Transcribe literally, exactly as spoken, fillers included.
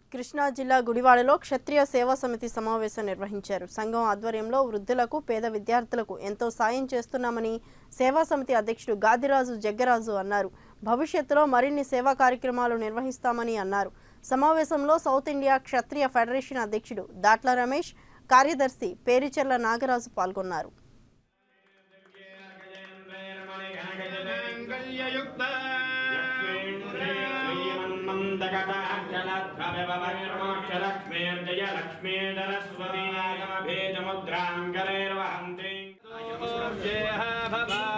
కృష్ణా జిల్లా గుడివాడలో క్షత్రియ సేవా సమితి సమావేశం నిర్వహించారు. సంఘం ఆధ్వర్యంలో వృద్ధులకు, పేద విద్యార్థులకు ఎంతో సాయం చేస్తున్నామని సేవా సమితి అధ్యక్షుడు గాదిరాజు జగ్గరాజు అన్నారు. భవిష్యత్తులో మరిన్ని సేవా కార్యక్రమాలు నిర్వహిస్తామని అన్నారు. సమావేశంలో సౌత్ ఇండియా క్షత్రియ ఫెడరేషన్ అధ్యక్షుడు దాట్ల రమేష్, కార్యదర్శి పేరిచెర్ల నాగరాజు పాల్గొన్నారు. लक्ष्मीर्जय लक्ष्मी सरस्वती भेदमुद्रां करेर्वहन्ति